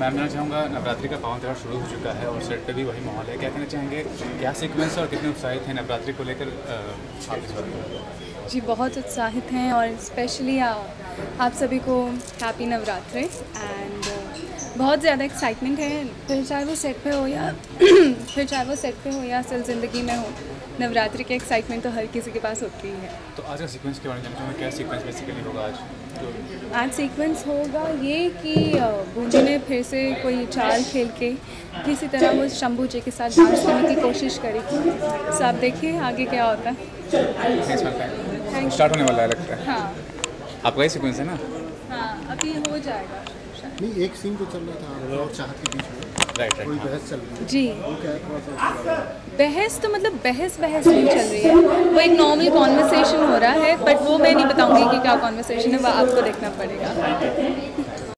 Ma'am, मैं चाहूँगा नवरात्रि का पावन त्यौहार शुरू हो चुका है और सेट पे भी वही माहौल है। क्या कहना चाहेंगे, क्या सीक्वेंस और कितने उत्साहित हैं नवरात्रि को लेकर आप इस बात? जी बहुत उत्साहित हैं और स्पेशली आप सभी को हैप्पी नवरात्रि एंड बहुत ज़्यादा एक्साइटमेंट है। फिर चाहे वो सेट पे हो या असल ज़िंदगी में हो, नवरात्रि के एक्साइटमेंट तो हर किसी के पास होती ही है। तो आज का सीक्वेंस के बारे में जानना चाहूँगा, क्या सीक्वेंस बेसिकली होगा आज? आज सीक्वेंस होगा ये कि बूंजी ने फिर से कोई चाल खेल के किसी तरह वो शंभू जी के साथ डांस करने की कोशिश करेगी। सो आप देखिए आगे क्या होता है। स्टार्ट होने वाला है लगता है। हाँ आपका ही सीक्वेंस है ना? हाँ, अभी हो जाएगा। नहीं, एक सीन तो चल रहा था और चाहत के बीच में राइट कोई बहस चल रही है जी। वो क्या है, थोड़ा सा बहस तो मतलब बहस नहीं चल रही है, वो एक नॉर्मल कॉन्वर्सेशन हो रहा है, बट वो मैं नहीं बताऊंगी कि क्या कॉन्वर्सेशन है, वो आपको देखना पड़ेगा।